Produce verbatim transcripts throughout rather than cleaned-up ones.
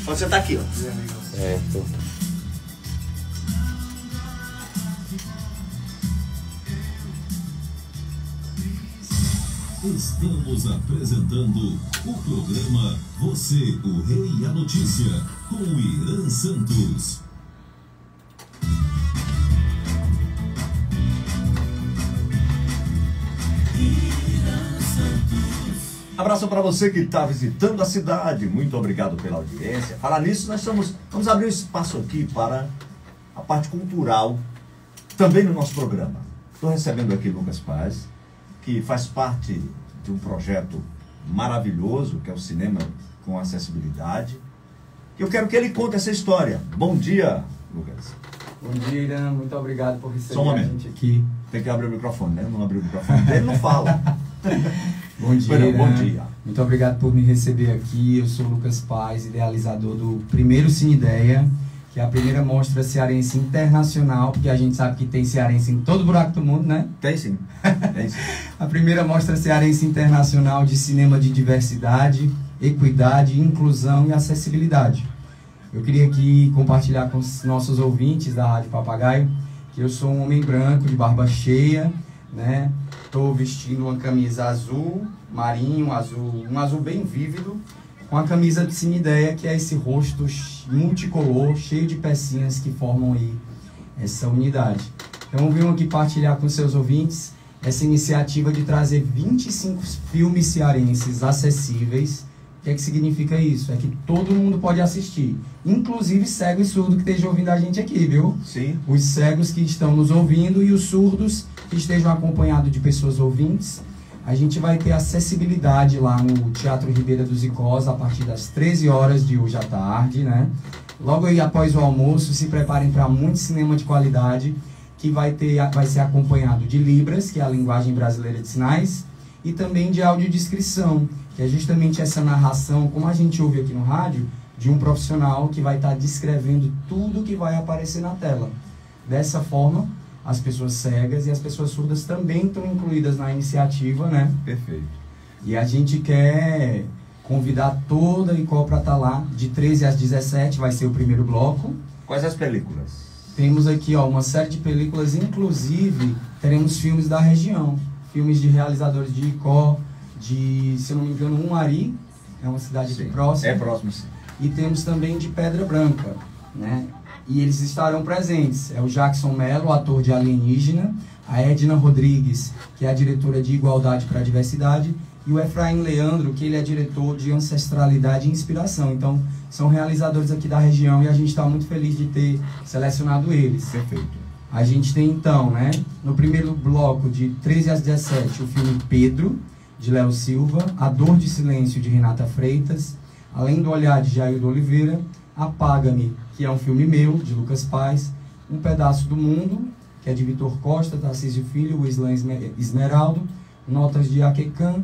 Você tá aqui, ó. Certo. Estamos apresentando o programa Você, o Rei e a Notícia, com o Irã Santos. Abraço para você que está visitando a cidade. Muito obrigado pela audiência. Falar nisso, nós estamos, vamos abrir um espaço aqui para a parte cultural, também no nosso programa. Estou recebendo aqui Lucas Paz, que faz parte de um projeto maravilhoso, que é o Cinema com Acessibilidade. Eu quero que ele conte essa história. Bom dia, Lucas. Bom dia, Irã. Muito obrigado por receber Só um a momento. gente aqui. Tem que abrir o microfone, né? Não abrir o microfone dele, não fala. Bom dia, Bueno, Irã. bom dia. Muito obrigado por me receber aqui. Eu sou Lucas Paz, idealizador do primeiro Cinedeia, que é a primeira mostra cearense internacional, porque a gente sabe que tem cearense em todo buraco do mundo, né? Tem sim. Tem sim. A primeira mostra cearense internacional de cinema de diversidade, equidade, inclusão e acessibilidade. Eu queria aqui compartilhar com os nossos ouvintes da Rádio Papagaio que eu sou um homem branco, de barba cheia, né? Estou vestindo uma camisa azul, marinho, azul, um azul bem vívido, com a camisa de Cinedeia, que é esse rosto multicolor, cheio de pecinhas que formam aí essa unidade. Então eu venho aqui partilhar com seus ouvintes essa iniciativa de trazer vinte e cinco filmes cearenses acessíveis. O que é que significa isso? É que todo mundo pode assistir, inclusive cego e surdo que esteja ouvindo a gente aqui, viu? Sim. Os cegos que estão nos ouvindo e os surdos que estejam acompanhados de pessoas ouvintes. A gente vai ter acessibilidade lá no Teatro Ribeira dos Icós a partir das treze horas de hoje à tarde, né? Logo aí após o almoço, se preparem para muito cinema de qualidade, que vai, ter, vai ser acompanhado de Libras, que é a linguagem brasileira de sinais, e também de audiodescrição, que é justamente essa narração, como a gente ouve aqui no rádio, de um profissional que vai estar descrevendo tudo que vai aparecer na tela. Dessa forma, as pessoas cegas e as pessoas surdas também estão incluídas na iniciativa, né? Perfeito. E a gente quer convidar toda a Icó para estar lá, de treze às dezessete vai ser o primeiro bloco. Quais as películas? Temos aqui ó, uma série de películas, inclusive teremos filmes da região, filmes de realizadores de Icó, de, se eu não me engano, Umari, é uma cidade Sim. aqui próxima. É próximo, sim. E temos também de Pedra Branca, né? E eles estarão presentes. É o Jackson Mello, ator de Alienígena, a Edna Rodrigues, que é a diretora de Igualdade para a Diversidade, e o Efraim Leandro, que ele é diretor de Ancestralidade e Inspiração. Então, são realizadores aqui da região e a gente está muito feliz de ter selecionado eles. Perfeito. A gente tem então, né, no primeiro bloco, de treze às dezessete, o filme Pedro, de Léo Silva, A Dor de Silêncio, de Renata Freitas, Além do Olhar, de Jaildo Oliveira, Apaga-me, que é um filme meu, de Lucas Paz, Um Pedaço do Mundo, que é de Vitor Costa, Tarcísio Filho, Islan Esmeraldo, Notas de Aquecan.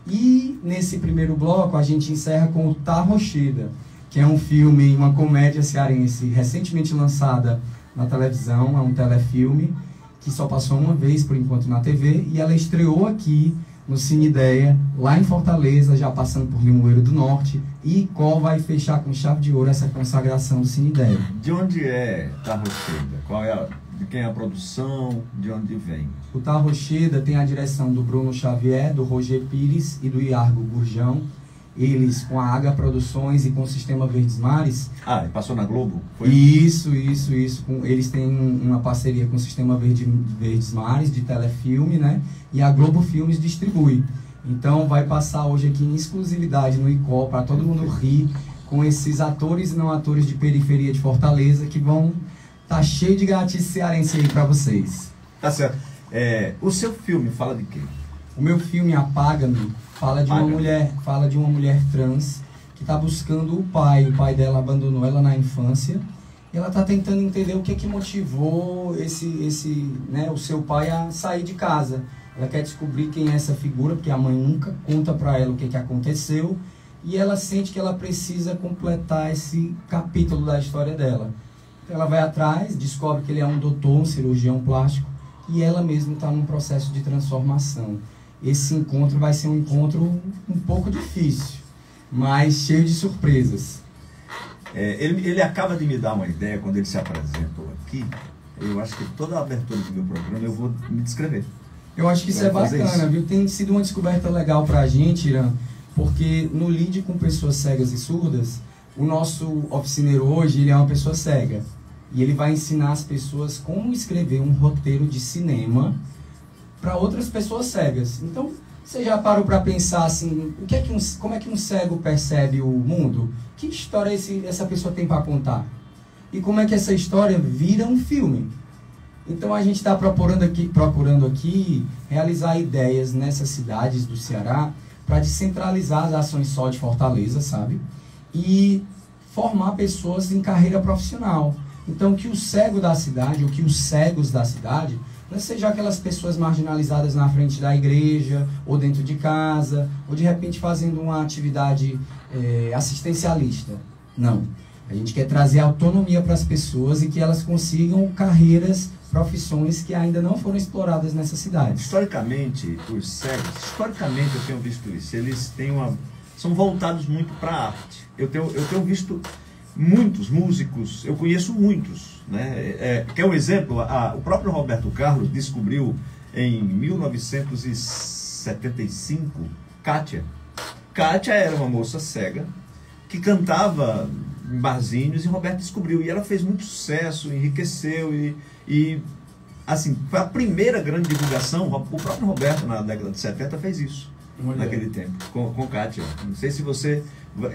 E nesse primeiro bloco a gente encerra com o Tá Rocheda, que é um filme, uma comédia cearense recentemente lançada na televisão, é um telefilme que só passou uma vez por enquanto na T V, e ela estreou aqui no Cinedeia, lá em Fortaleza, já passando por Limoeiro do Norte, e Icó vai fechar com chave de ouro essa consagração do Cinedeia. De onde é Tá Rocheda? Qual é a, de quem é a produção? De onde vem? O Tá Rocheda tem a direção do Bruno Xavier, do Roger Pires e do Iargo Gurjão. Eles, com a Aga Produções e com o Sistema Verdes Mares... Ah, passou na Globo? Foi? Isso, isso, isso. Com, eles têm uma parceria com o Sistema Verde, Verdes Mares, de telefilme, né? E a Globo Filmes distribui. Então, vai passar hoje aqui em exclusividade no Icó, para todo mundo rir, com esses atores e não atores de periferia de Fortaleza, que vão tá cheio de gatice cearense aí para vocês. Tá certo. É, o seu filme fala de quê? O meu filme Apaga-me fala de uma Apaga-me. mulher, fala de uma mulher trans que está buscando o pai. O pai dela abandonou ela na infância. E ela está tentando entender o que que motivou esse, esse, né, o seu pai a sair de casa. Ela quer descobrir quem é essa figura, porque a mãe nunca conta para ela o que que aconteceu. E ela sente que ela precisa completar esse capítulo da história dela. Então ela vai atrás, descobre que ele é um doutor, um cirurgião plástico, e ela mesma está num processo de transformação. Esse encontro vai ser um encontro um pouco difícil, mas cheio de surpresas. É, ele, ele acaba de me dar uma ideia quando ele se apresentou aqui. Eu acho que toda a abertura do meu programa eu vou me descrever. Eu acho que isso é bacana, isso. viu? Tem sido uma descoberta legal pra gente, Irã, porque no Lide com pessoas cegas e surdas, o nosso oficineiro hoje, ele é uma pessoa cega. E ele vai ensinar as pessoas como escrever um roteiro de cinema para outras pessoas cegas. Então, você já parou para pensar assim, o que é que um, como é que um cego percebe o mundo? Que história esse, essa pessoa tem para contar? E como é que essa história vira um filme? Então a gente está procurando aqui, procurando aqui realizar ideias nessas cidades do Ceará para descentralizar as ações só de Fortaleza, sabe? E formar pessoas em carreira profissional. Então que o cego da cidade, ou que os cegos da cidade, não sejam aquelas pessoas marginalizadas na frente da igreja, ou dentro de casa, ou de repente fazendo uma atividade é, assistencialista. Não. A gente quer trazer autonomia para as pessoas e que elas consigam carreiras, profissões que ainda não foram exploradas nessa cidade. Historicamente, os cegos, historicamente eu tenho visto isso, eles têm uma, são voltados muito para a arte. Eu tenho, eu tenho visto muitos músicos, eu conheço muitos, né? É, quer um exemplo? A, o próprio Roberto Carlos descobriu em mil novecentos e setenta e cinco Kátia. Kátia era uma moça cega que cantava em barzinhos e Roberto descobriu. E ela fez muito sucesso, enriqueceu e, e assim, foi a primeira grande divulgação. O próprio Roberto, na década de setenta, fez isso, Mulher. naquele tempo, com, com Kátia. Não sei se você...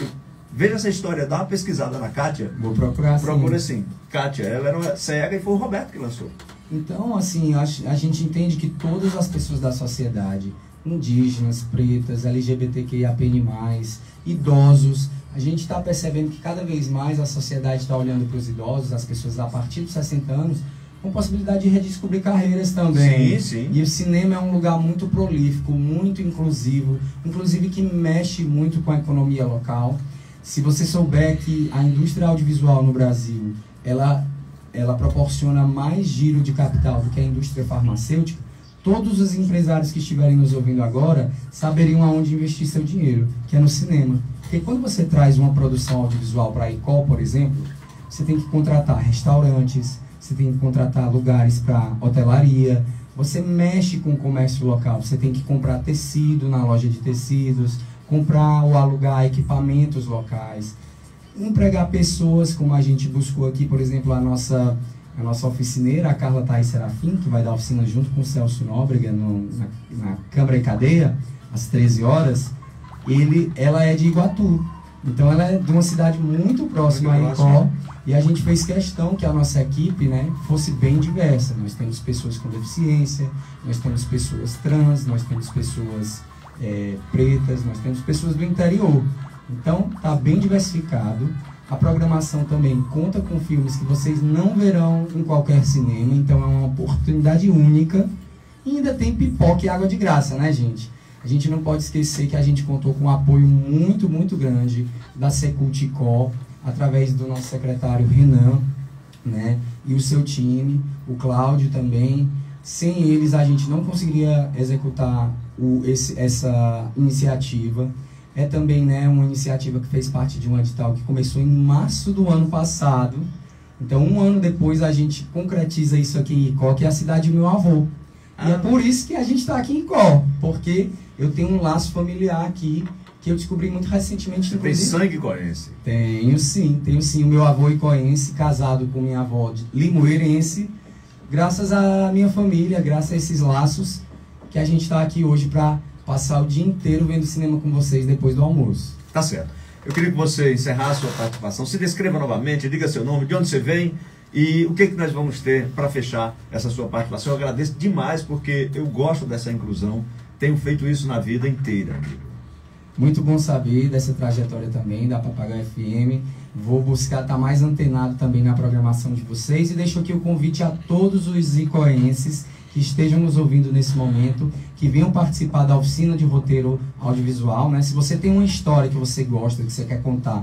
Veja essa história, dá uma pesquisada na Kátia. Vou procurar, Procura sim. Kátia, ela era uma cega e foi o Roberto que lançou. Então, assim, a, a gente entende que todas as pessoas da sociedade, indígenas, pretas, L G B T Q I A P N mais, idosos, a gente está percebendo que cada vez mais a sociedade está olhando para os idosos, as pessoas a partir dos sessenta anos, com possibilidade de redescobrir carreiras também. Sim, sim. E o cinema é um lugar muito prolífico, muito inclusivo, inclusive que mexe muito com a economia local. Se você souber que a indústria audiovisual no Brasil, ela, ela proporciona mais giro de capital do que a indústria farmacêutica, todos os empresários que estiverem nos ouvindo agora saberiam aonde investir seu dinheiro, que é no cinema. Porque quando você traz uma produção audiovisual para a Icol, por exemplo, você tem que contratar restaurantes, você tem que contratar lugares para hotelaria, você mexe com o comércio local, você tem que comprar tecido na loja de tecidos, comprar ou alugar equipamentos locais, empregar pessoas, como a gente buscou aqui, por exemplo, a nossa, a nossa oficineira, a Carla Thaís Serafim, que vai dar oficina junto com o Celso Nóbrega no, na, na Câmara e Cadeia, às treze horas, ele, ela é de Iguatu. Então ela é de uma cidade muito próxima a Icó, e a gente fez questão que a nossa equipe, né, fosse bem diversa. Nós temos pessoas com deficiência, nós temos pessoas trans, nós temos pessoas é, pretas, nós temos pessoas do interior. Então está bem diversificado. A programação também conta com filmes que vocês não verão em qualquer cinema, então é uma oportunidade única. E ainda tem pipoca e água de graça, né, gente? A gente não pode esquecer que a gente contou com um apoio muito, muito grande da Secult-Icó, através do nosso secretário Renan, né, e o seu time, o Cláudio também. Sem eles a gente não conseguiria executar o, esse, essa iniciativa. É também, né, uma iniciativa que fez parte de um edital que começou em março do ano passado. Então, um ano depois, a gente concretiza isso aqui em Icó, que é a cidade do meu avô. Ah. E é por isso que a gente está aqui em Icó, porque eu tenho um laço familiar aqui, que eu descobri muito recentemente. Você tem sangue icoense? Tenho sim, tenho sim. O meu avô icoense, casado com minha avó limoeirense, graças à minha família, graças a esses laços, que a gente está aqui hoje para passar o dia inteiro vendo cinema com vocês depois do almoço. Tá certo. Eu queria que você encerrasse a sua participação. Se descreva novamente, diga seu nome, de onde você vem e o que, que nós vamos ter para fechar essa sua participação. Eu agradeço demais porque eu gosto dessa inclusão. Tenho feito isso na vida inteira, amigo. Muito bom saber dessa trajetória também da Papagaio F M. Vou buscar estar mais antenado também na programação de vocês. E deixo aqui o convite a todos os icoenses que estejam nos ouvindo nesse momento, que venham participar da oficina de roteiro audiovisual, né? Se você tem uma história que você gosta, que você quer contar,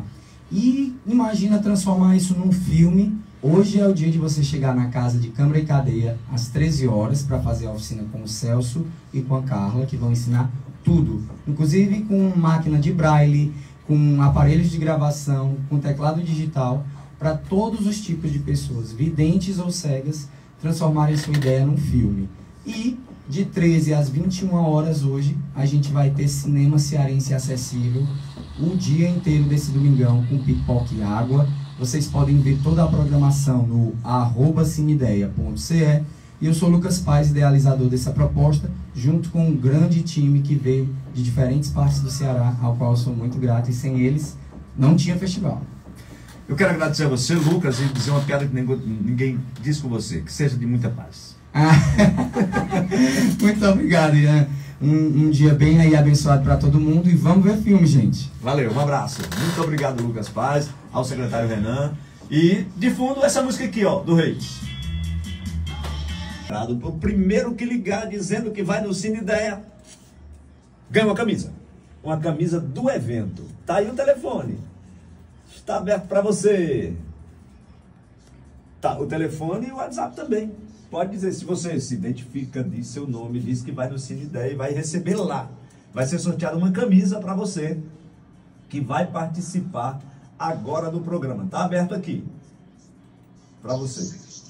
e imagina transformar isso num filme, hoje é o dia de você chegar na casa de Câmara e Cadeia às treze horas para fazer a oficina com o Celso e com a Carla, que vão ensinar tudo, inclusive com máquina de braille, com aparelhos de gravação, com teclado digital, para todos os tipos de pessoas, videntes ou cegas, transformarem sua ideia num filme. E de treze às vinte e uma horas hoje, a gente vai ter cinema cearense acessível o dia inteiro desse domingão, com pipoca e água. Vocês podem ver toda a programação no arroba cinedeia ponto c e. E eu sou Lucas Paz, idealizador dessa proposta, junto com um grande time que veio de diferentes partes do Ceará, ao qual eu sou muito grato, e sem eles não tinha festival. Eu quero agradecer a você, Lucas, e dizer uma piada que ninguém disse com você, que seja de muita paz. Muito obrigado, Ian. Um, um dia bem aí abençoado para todo mundo, e vamos ver filme, gente. Valeu, um abraço. Muito obrigado, Lucas Paz, ao secretário Renan. E de fundo essa música aqui, ó, do Reis. O primeiro que ligar dizendo que vai no Cine Ideia ganha uma camisa. Uma camisa do evento. Tá aí o telefone. Está aberto para você. Tá, o telefone e o WhatsApp também. Pode dizer, se você se identifica, diz seu nome, diz que vai no Cine Ideia e vai receber lá. Vai ser sorteada uma camisa para você que vai participar agora do programa. Tá aberto aqui para você.